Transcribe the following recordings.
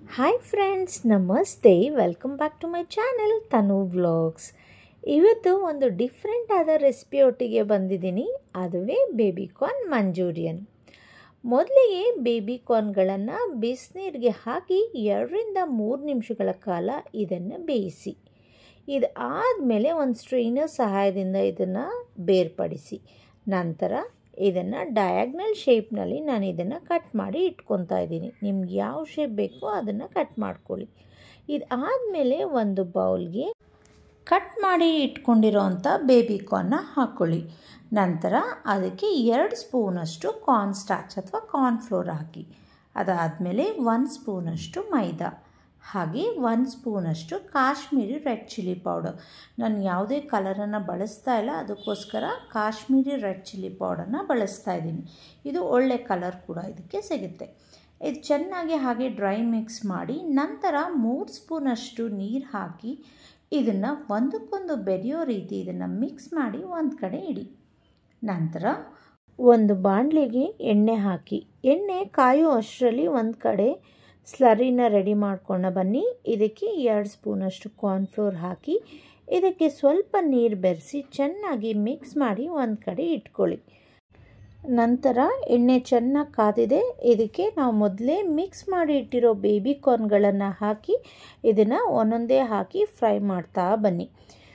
Hi friends, ನಮಸ್ತೆ. Welcome back to my channel Tanu vlogs. ಇವತ್ತು ಒಂದು ಡಿಫ್ರೆಂಟ್ ಆದ ರೆಸಿಪಿ ಒಟ್ಟಿಗೆ ಬಂದಿದ್ದೀನಿ. ಅದುವೇ ಬೇಬಿಕಾರ್ನ್ ಮಂಚೂರಿಯನ್. ಮೊದಲಿಗೆ ಬೇಬಿಕಾರ್ನ್ಗಳನ್ನು ಬಿಸಿನೀರಿಗೆ ಹಾಕಿ 2-3 ನಿಮಿಷಗಳ ಕಾಲ ಇದನ್ನು ಬೇಯಿಸಿ. ಇದು ಆದಮೇಲೆ ಒಂದು ಸ್ಟ್ರೈನರ್ ಸಹಾಯದಿಂದ ಇದನ್ನು ಬೇರ್ಪಡಿಸಿ. ನಂತರ ಇದನ್ನು ಡಯಾಗ್ನಲ್ ಶೇಪ್ನಲ್ಲಿ ನಾನು ಇದನ್ನು ಕಟ್ ಮಾಡಿ ಇಟ್ಕೊತಾ ಇದ್ದೀನಿ. ನಿಮ್ಗೆ ಯಾವ ಶೇಪ್ ಬೇಕೋ ಅದನ್ನು ಕಟ್ ಮಾಡ್ಕೊಳ್ಳಿ. ಇದು ಆದಮೇಲೆ ಒಂದು ಬೌಲ್ಗೆ ಕಟ್ ಮಾಡಿ ಇಟ್ಕೊಂಡಿರೋವಂಥ ಬೇಬಿಕಾರ್ನ್ನ ಹಾಕ್ಕೊಳ್ಳಿ. ನಂತರ ಅದಕ್ಕೆ 2 ಸ್ಪೂನಷ್ಟು ಕಾರ್ನ್ ಸ್ಟಾರ್ಚ್ ಅಥವಾ ಕಾರ್ನ್ಫ್ಲೋರ್ ಹಾಕಿ. ಅದಾದಮೇಲೆ 1 ಸ್ಪೂನಷ್ಟು ಮೈದಾ, ಹಾಗೆ 1 ಸ್ಪೂನಷ್ಟು ಕಾಶ್ಮೀರಿ ರೆಡ್ ಚಿಲ್ಲಿ ಪೌಡರ್. ನಾನು ಯಾವುದೇ ಕಲರನ್ನು ಬಳಸ್ತಾ ಇಲ್ಲ, ಅದಕ್ಕೋಸ್ಕರ ಕಾಶ್ಮೀರಿ ರೆಡ್ ಚಿಲ್ಲಿ ಪೌಡರ್ನ ಬಳಸ್ತಾ ಇದ್ದೀನಿ. ಇದು ಒಳ್ಳೆ ಕಲರ್ ಕೂಡ ಇದಕ್ಕೆ ಸಿಗುತ್ತೆ. ಇದು ಚೆನ್ನಾಗಿ ಹಾಗೆ ಡ್ರೈ ಮಿಕ್ಸ್ ಮಾಡಿ ನಂತರ 3 ಸ್ಪೂನಷ್ಟು ನೀರು ಹಾಕಿ ಇದನ್ನು ಒಂದಕ್ಕೊಂದು ಬೆರೆಯೋ ರೀತಿ ಇದನ್ನು ಮಿಕ್ಸ್ ಮಾಡಿ ಒಂದು ಕಡೆ ಇಡಿ. ನಂತರ ಒಂದು ಬಾಣಲಿಗೆ ಎಣ್ಣೆ ಹಾಕಿ, ಎಣ್ಣೆ ಕಾಯೋ ಅಷ್ಟರಲ್ಲಿ ಒಂದು ಕಡೆ ಸ್ಲರಿನ ರೆಡಿ ಮಾಡ್ಕೊಂಡು ಬನ್ನಿ. ಇದಕ್ಕೆ 2 ಸ್ಪೂನಷ್ಟು ಕಾರ್ನ್ಫ್ಲೋರ್ ಹಾಕಿ ಇದಕ್ಕೆ ಸ್ವಲ್ಪ ನೀರು ಬೆರೆಸಿ ಚೆನ್ನಾಗಿ ಮಿಕ್ಸ್ ಮಾಡಿ ಒಂದು ಕಡೆ ಇಟ್ಕೊಳ್ಳಿ. ನಂತರ ಎಣ್ಣೆ ಚೆನ್ನಾಗಿ ಕಾದಿದೆ. ಇದಕ್ಕೆ ನಾವು ಮೊದಲೇ ಮಿಕ್ಸ್ ಮಾಡಿ ಇಟ್ಟಿರೋ ಬೇಬಿಕಾರ್ನ್ಗಳನ್ನು ಹಾಕಿ ಇದನ್ನು ಒಂದೊಂದೇ ಹಾಕಿ ಫ್ರೈ ಮಾಡ್ತಾ ಬನ್ನಿ.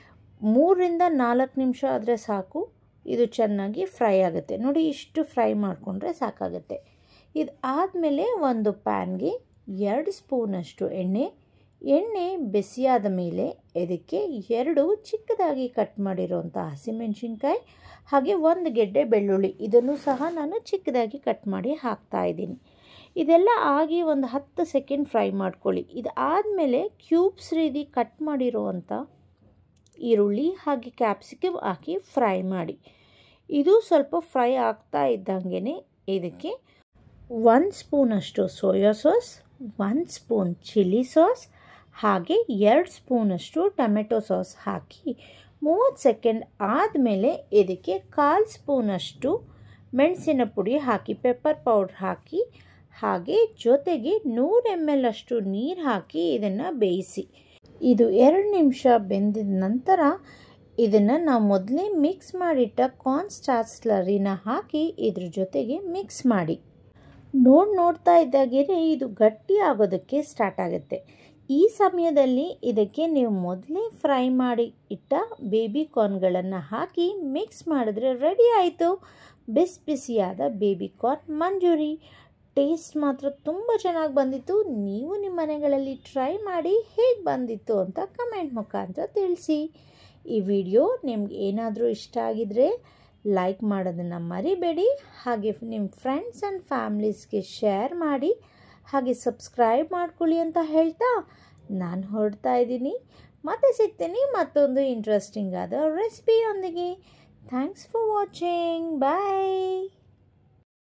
3-4 ನಿಮಿಷ ಆದರೆ ಸಾಕು, ಇದು ಚೆನ್ನಾಗಿ ಫ್ರೈ ಆಗುತ್ತೆ. ನೋಡಿ, ಇಷ್ಟು ಫ್ರೈ ಮಾಡಿಕೊಂಡ್ರೆ ಸಾಕಾಗುತ್ತೆ. ಇದು ಆದಮೇಲೆ ಒಂದು ಪ್ಯಾನ್ಗೆ 2 ಸ್ಪೂನಷ್ಟು ಎಣ್ಣೆ ಬಿಸಿಯಾದ ಮೇಲೆ ಇದಕ್ಕೆ 2 ಚಿಕ್ಕದಾಗಿ ಕಟ್ ಮಾಡಿರೋಂಥ ಹಸಿಮೆಣಸಿನ್ಕಾಯಿ ಹಾಗೆ 1 ಗೆಡ್ಡೆ ಬೆಳ್ಳುಳ್ಳಿ, ಇದನ್ನು ಸಹ ನಾನು ಚಿಕ್ಕದಾಗಿ ಕಟ್ ಮಾಡಿ ಹಾಕ್ತಾ ಇದ್ದೀನಿ. ಇದೆಲ್ಲ ಆಗಿ ಒಂದು 10 ಸೆಕೆಂಡ್ ಫ್ರೈ ಮಾಡ್ಕೊಳ್ಳಿ. ಇದು ಆದಮೇಲೆ ಕ್ಯೂಬ್ಸ್ ರೀತಿ ಕಟ್ ಮಾಡಿರೋವಂಥ ಈರುಳ್ಳಿ ಹಾಗೆ ಕ್ಯಾಪ್ಸಿಕಮ್ ಹಾಕಿ ಫ್ರೈ ಮಾಡಿ. ಇದು ಸ್ವಲ್ಪ ಫ್ರೈ ಆಗ್ತಾ ಇದ್ದಂಗೆ ಇದಕ್ಕೆ 1 ಸ್ಪೂನಷ್ಟು soya sauce, 1 spoon chilli sauce ಹಾಗೆ 2 ಸ್ಪೂನಷ್ಟು ಟೊಮೆಟೊ ಸಾಸ್ ಹಾಕಿ 30 ಸೆಕೆಂಡ್ ಆದಮೇಲೆ ಇದಕ್ಕೆ 1/4 ಸ್ಪೂನಷ್ಟು ಮೆಣಸಿನ ಪುಡಿ ಹಾಕಿ, ಪೆಪ್ಪರ್ ಪೌಡ್ರ್ ಹಾಕಿ ಹಾಗೆ ಜೊತೆಗೆ 100 ml ಅಷ್ಟು ನೀರು ಹಾಕಿ ಇದನ್ನು ಬೇಯಿಸಿ. ಇದು 2 ನಿಮಿಷ ಬೆಂದಿದ ನಂತರ ಇದನ್ನು ನಾವು ಮೊದಲೇ ಮಿಕ್ಸ್ ಮಾಡಿಟ್ಟ ಕಾರ್ನ್ ಸ್ಟಾರ್ಚ್ ಸ್ಲರಿನ ಹಾಕಿ ಇದ್ರ ಜೊತೆಗೆ ಮಿಕ್ಸ್ ಮಾಡಿ. ನೋಡ್ತಾ ಇದ್ದಾಗೆ ಇದು ಗಟ್ಟಿ ಆಗೋದಕ್ಕೆ ಸ್ಟಾರ್ಟ್ ಆಗುತ್ತೆ. ಈ ಸಮಯದಲ್ಲಿ ಇದಕ್ಕೆ ನೀವು ಮೊದಲೇ ಫ್ರೈ ಮಾಡಿ ಇಟ್ಟ ಬೇಬಿಕಾರ್ನ್ಗಳನ್ನು ಹಾಕಿ ಮಿಕ್ಸ್ ಮಾಡಿದ್ರೆ ರೆಡಿ ಆಯಿತು ಬಿಸಿ ಬಿಸಿಯಾದ ಬೇಬಿಕಾರ್ನ್ ಮಂಚೂರಿ. ಟೇಸ್ಟ್ ಮಾತ್ರ ತುಂಬ ಚೆನ್ನಾಗಿ ಬಂದಿತ್ತು. ನೀವು ನಿಮ್ಮ ಮನೆಗಳಲ್ಲಿ ಟ್ರೈ ಮಾಡಿ ಹೇಗೆ ಬಂದಿತ್ತು ಅಂತ ಕಮೆಂಟ್ ಮುಖಾಂತರ ತಿಳಿಸಿ. ಈ ವಿಡಿಯೋ ನಿಮ್ಗೆ ಏನಾದರೂ ಇಷ್ಟ ಆಗಿದರೆ ಲೈಕ್ ಮಾಡೋದನ್ನು ಮರಿಬೇಡಿ. ಹಾಗೆ ನಿಮ್ಮ ಫ್ರೆಂಡ್ಸ್ ಆ್ಯಂಡ್ ಫ್ಯಾಮ್ಲೀಸ್ಗೆ ಶೇರ್ ಮಾಡಿ ಹಾಗೆ ಸಬ್ಸ್ಕ್ರೈಬ್ ಮಾಡ್ಕೊಳ್ಳಿ ಅಂತ ಹೇಳ್ತಾ ನಾನು ಹೊರಡ್ತಾ ಇದ್ದೀನಿ. ಮತ್ತೆ ಸಿಗ್ತೀನಿ ಮತ್ತೊಂದು ಇಂಟ್ರೆಸ್ಟಿಂಗ್ ಆದ ರೆಸಿಪಿಯೊಂದಿಗೆ. Thanks for watching. ಬಾಯ್.